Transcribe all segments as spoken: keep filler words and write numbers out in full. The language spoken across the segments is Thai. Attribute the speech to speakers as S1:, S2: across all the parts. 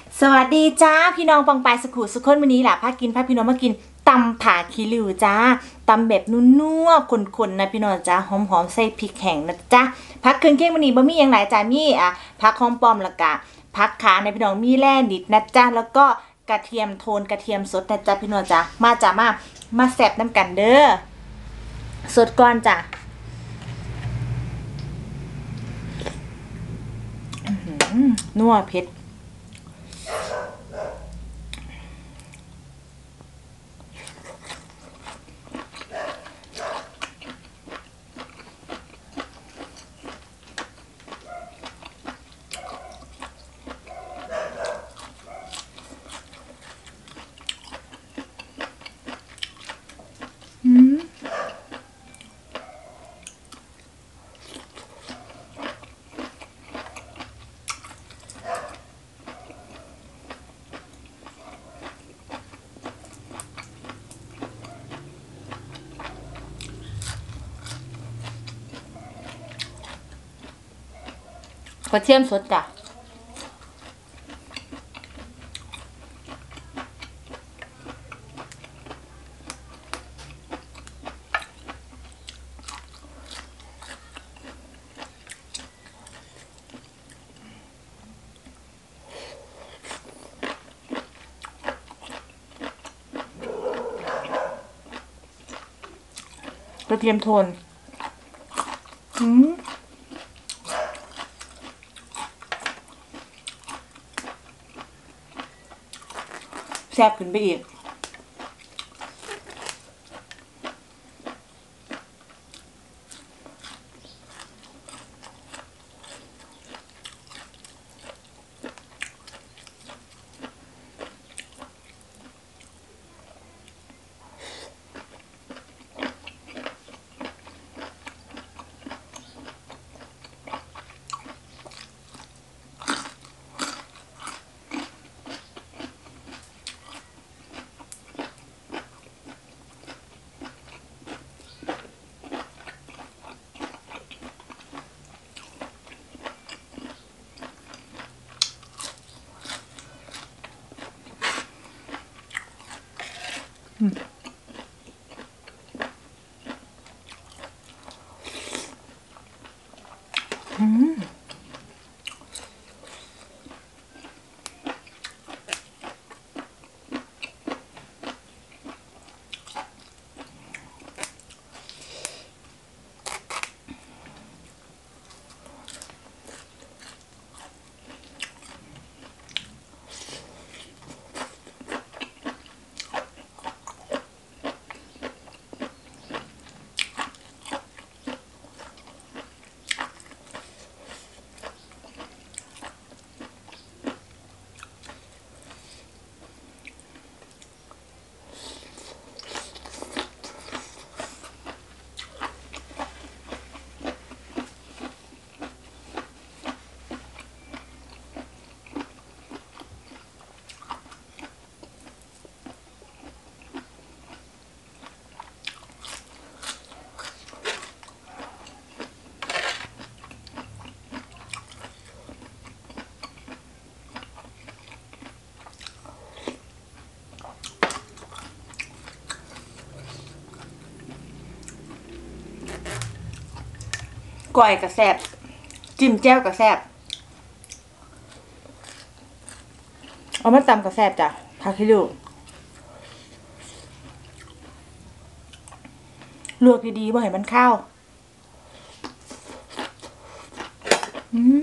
S1: สวัสดีจ้าพี่น้องปังปายสกุลสุขคนวันนี้แหละพากินพาพี่น้องมากินตำผ่าคีริวจ้าตำแบบนุ่มๆขนๆนะพี่น้องจ้าหอมๆใส่พริกแห้งนะจ้าผักเครื่องเคียงวันนี้บะหมี่อย่างไรจ้ามีอ่ะผักหอมป้อมละกะผักขาในพี่น้องมีแร่นิดนะจ้าแล้วก็กระเทียมโทนกระเทียมสดนะจ้าพี่น้องจ้ามาจ้ามามาแซ่บน้ำกันเด้อสดก่อนจ้านัวเผ็ดกระเทียมสดจ้ะกระเทียมโทนอืมแซ่บขึ้นไปอีกอืมอืมก้อยกระแซบจิ้มแจ่วกระแซบเอามาตำกระแซบจ้ะพาคิดูลวกดีๆบ่ให้มันข้าวอืม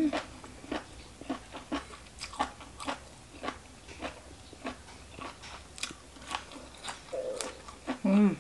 S1: อืม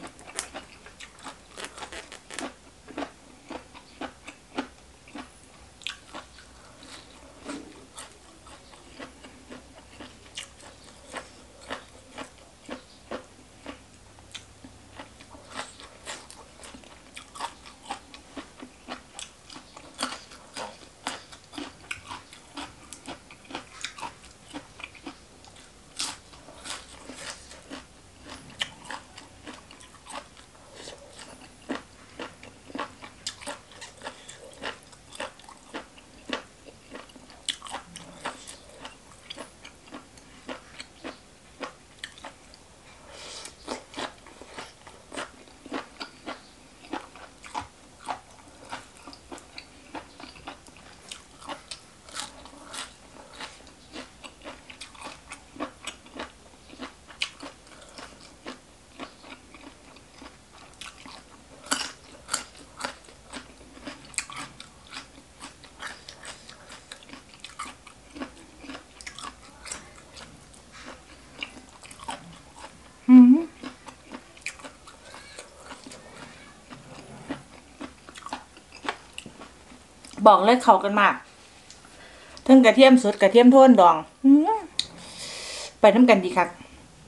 S1: บอกเลยเข้ากันมากทั้งกระเทียมสดกระเทียมโทนดองไปทำกันดีครับ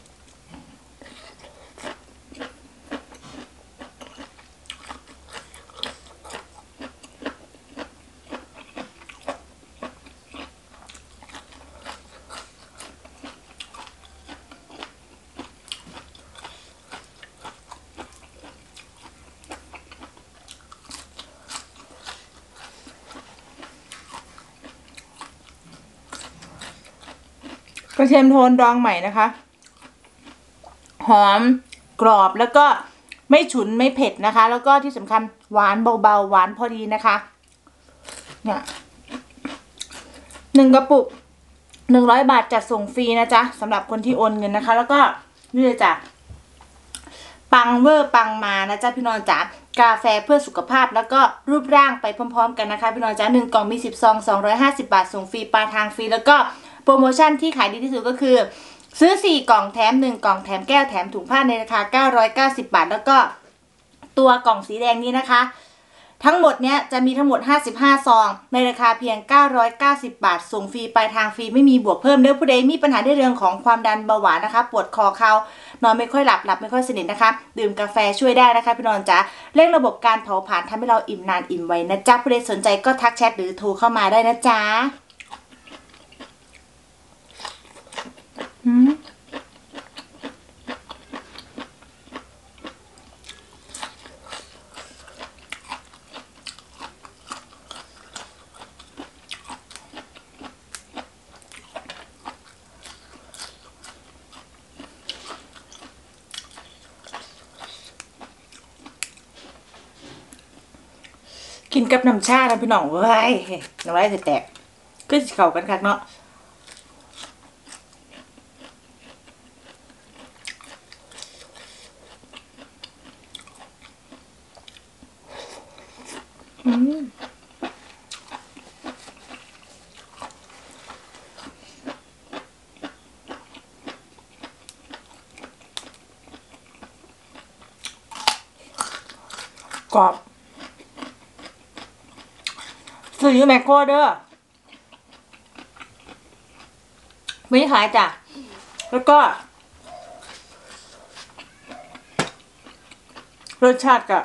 S1: กระเทียมโทนดองใหม่นะคะหอมกรอบแล้วก็ไม่ฉุนไม่เผ็ดนะคะแล้วก็ที่สำคัญหวานเบาๆหวานพอดีนะคะเนี่ยหนึ่งกระปุกหนึ่งร้อยบาทจัดส่งฟรีนะจ๊ะสำหรับคนที่โอนเงินนะคะแล้วก็นี่เลยจ้ะปังเวอร์ปังมานะจ๊ะพี่น้องจ๋ากาแฟเพื่อสุขภาพแล้วก็รูปร่างไปพร้อมๆกันนะคะพี่น้องจ๋าหนึ่งกล่องมีสิบซองสองร้อยห้าสิบบาทส่งฟรีปลายทางฟรีแล้วก็โปรโมชั่นที่ขายดีที่สุดก็คือซื้อสี่กล่องแถมหนึ่งกล่องแถมแก้วแถมถุงผ้าในราคาเก้าร้อยเก้าสิบบาทแล้วก็ตัวกล่องสีแดงนี้นะคะทั้งหมดเนี้ยจะมีทั้งหมดห้าสิบห้าซองในราคาเพียงเก้าร้อยเก้าสิบบาทส่งฟรีปลายทางฟรีไม่มีบวกเพิ่มเด้อผู้ใดมีปัญหาในเรื่องของความดันเบาหวานนะคะปวดคอเข่านอนไม่ค่อยหลับหลับไม่ค่อยสนิทนะคะดื่มกาแฟช่วยได้นะคะพี่น้องจ๋าเร่งระบบการเผาผลาญทำให้เราอิ่มนานอิ่มไวนะจ๊ะผู้ใดสนใจก็ทักแชทหรือโทรเข้ามาได้นะจ๊ะกินกับน้ำชานะพี่น้องเว้ยน้ำลายแตกก็สิเข้ากันคักเนาะอืมกรอบซื้ออยู่แมคโครเด้อไม่ขายจ้ะแล้วก็รสชาติก็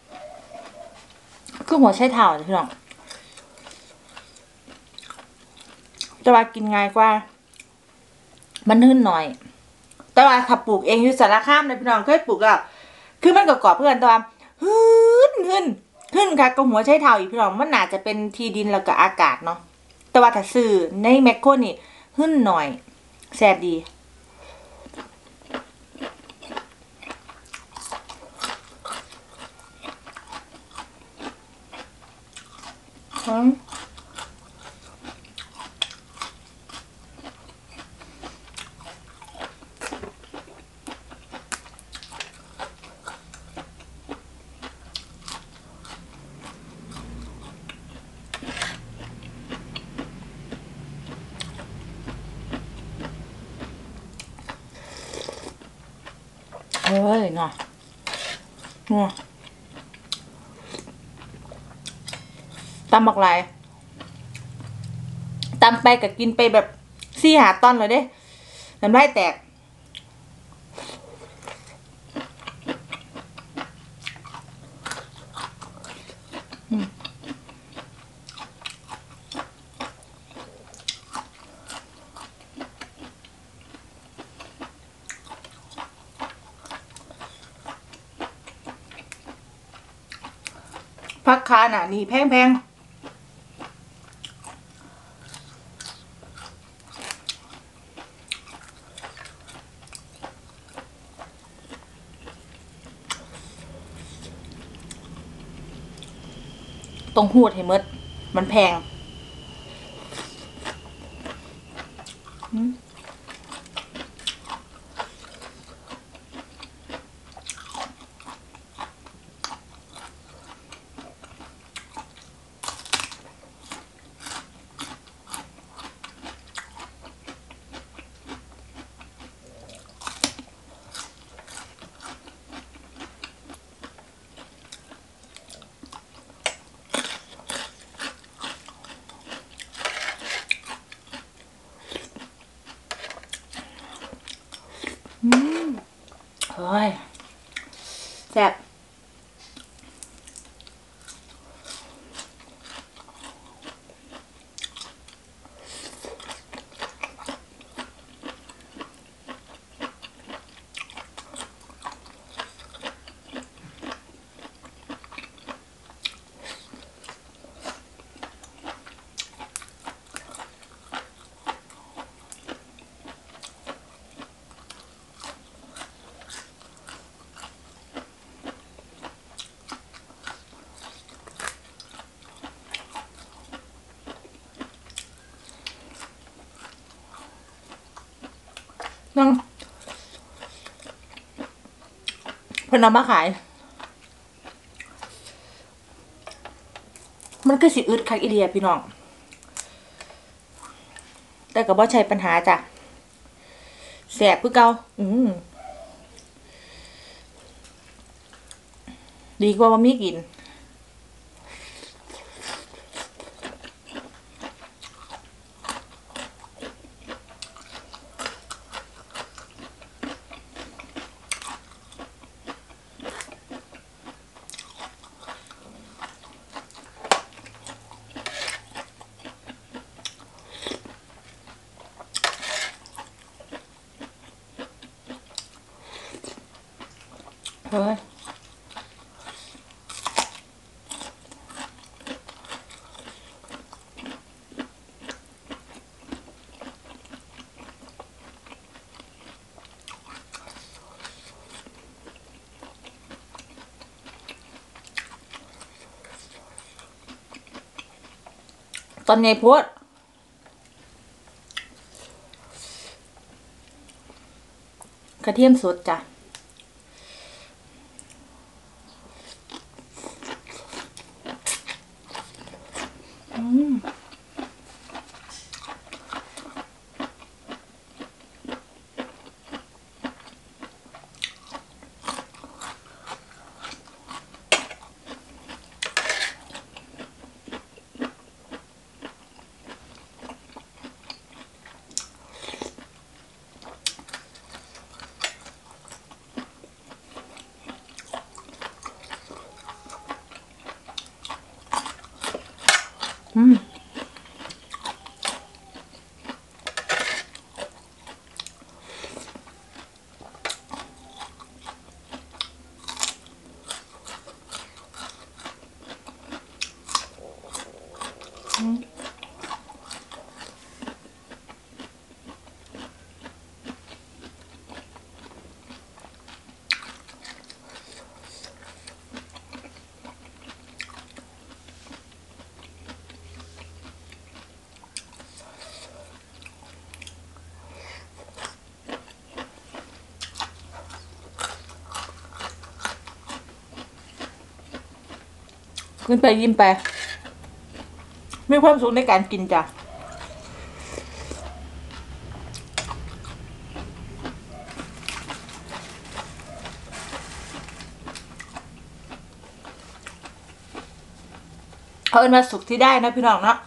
S1: คือหัวไชเท้าพี่น้องแต่ว่ากินง่ายกว่ามันนื่นหน่อยแต่ว่าถ้าปลูกเองอยู่สารคามเลยพี่น้องเคยปลูกอ่ะคือมันก็กรอบเพื่อนแต่ว่าฮึ่นฮึ่นฮึ่นค่ะก็หัวไชเท้าอีกพี่น้องมันน่าจะเป็นทีดินแล้วก็อากาศเนาะแต่ว่าถ้าซื้อในแมคโครนี่ฮึ่นหน่อยแซ่บดีอืมเฮ้ยเนาะเนาะตำบักลายตำไปกับกินไปแบบซี่หาตอนเลยเด้น้ำลายแตกพักค้าน่ะนี่แพงๆตรงหูดให้หมดมันแพงอ้ยแซ่บนั่งเพิ่นเอามาขายมันก็สิอึดคักอีเดียพี่น้องแต่ก็บ่ใช่ปัญหาจ้ะแสบคือเก่าอืมดีกว่าบ่มีกินเฮ้ยตอนไงโพดกระเทียมสดจ้ะอืมอืมอืมขึ้นไปยิ้มไปมีความสุขในการกินจ้ะเอาเป็นว่าสุขที่ได้นะพี่น้องเนาะ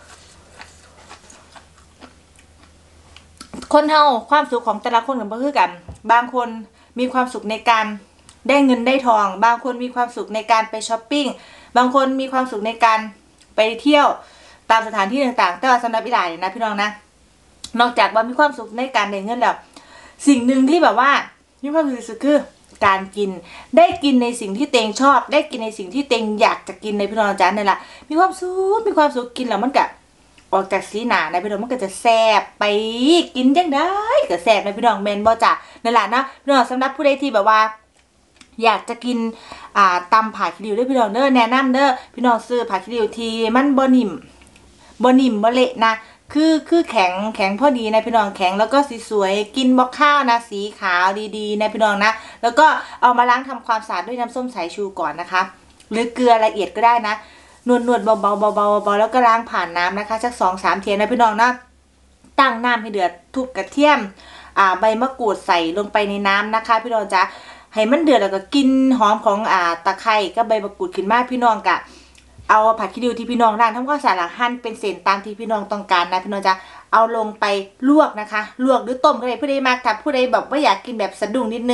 S1: คนเฮาความสุขของแต่ละคนก็คือกันบางคนมีความสุขในการได้เงินได้ทองบางคนมีความสุขในการไปช้อปปิ้งบางคนมีความสุขในการไปเที่ยวตามสถานที่ต่างๆแต่ว่าสำหรับอีหลายนะพี่น้องนะนอกจากว่ามีความสุขในการได้เงินแล้วสิ่งหนึ่งที่แบบว่ามีความสุขสุดคือการกินได้กินในสิ่งที่เตงชอบได้กินในสิ่งที่เตงอยากจะกินในพี่น้องจ้าเนี่ยแหละมีความสุขมีความสุขกินแล้วมันก็ออกจากสีหนาในพี่น้องมันก็จะแซ่บไปกินยังได้ก็แซ่บในพี่น้องเมนบ่จ้ะนั่นแหละนะพี่น้องสำหรับผู้ใดที่แบบว่าอยากจะกินอ่าตำผักขี้ริ้วด้วยพี่น้องเด้อแนะนำเด้อพี่น้องซื้อผักขี้ริ้วที่มันบ่นิ่มบ่นิ่มบ่เละนะคือคือแข็งแข็งพอดีนะพี่น้องแข็งแล้วก็สีสวยกินบ่ข้าวนะสีขาวดีๆนะพี่น้องนะแล้วก็เอามาล้างทำความสะอาดด้วยน้ำส้มสายชูก่อนนะคะหรือเกลือละเอียดก็ได้นะนวดนวดเบาๆเบาๆเบาๆแล้วก็ล้างผ่านน้ำนะคะสักสองสามเทียนนะพี่น้องนะตั้งน้ำให้เดือดทุบกระเทียมอ่าใบมะกรูดใส่ลงไปในน้ำนะคะพี่น้องจ๊ะให้มันเดือดแล้วก็กินหอมของอ่าตะไคร้กับใบมะกรูดขึ้นมาพี่น้องกะเอาผักขี้ริ้วที่พี่น้องร้านทำความสะอาดหั่นเป็นเศษตามที่พี่น้องต้องการนะพี่น้องจ๊ะเอาลงไปลวกนะคะลวกหรือต้มก็ได้ผู้ใดมากถ้าผู้ใดแบบว่าอยากกินแบบสะดุ้งนิดนึงกะ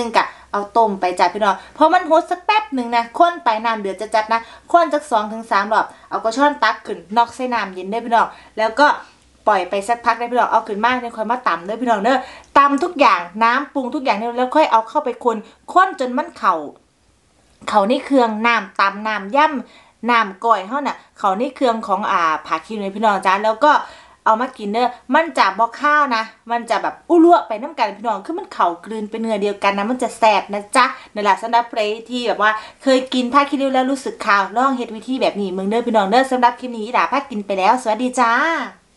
S1: เอาต้มไปจ้าพี่น้องพอมันฮดสักแป๊บหนึ่งนะข้นไปน้ำเดือดจะจัดนะข้นจากสองถึงสามรอบเอากระชอนตักขึ้นนอกใส่น้ำเย็นได้พี่น้องแล้วก็ปล่อยไปสักพักได้พี่น้องเอาขึ้นมาเนี่ยค่อยมาตำเด้อพี่น้องเด้อตำทุกอย่างน้ำปรุงทุกอย่างเนี่ยแล้วค่อยเอาเข้าไปคนข้นจนมันเข่าเขาในเครื่องน้ำตำน้ำย่ำน้ำก่อยเท่าน่ะเขาในเครื่องของอ่าผักขี้เหล็กพี่น้องจ้าแล้วก็เอามากินเด้อมันจะบ่ข้าวนะมันจะแบบอุ้ลั่วไปน้ำกันพี่น้องคือมันเข่ากลืนเป็นเนื้อเดียวกันนะมันจะแสบนะจ๊ะในหลักสำหรับเพลที่แบบว่าเคยกินผ้าขี้ริ้วแล้วรู้สึกข่าวลองเฮ็ดวิธีแบบนี้มึงเด้อพี่น้องเด้อสำหรับคลิปนี้ด่าผ้ากินไปแล้วสวัสดีจ้า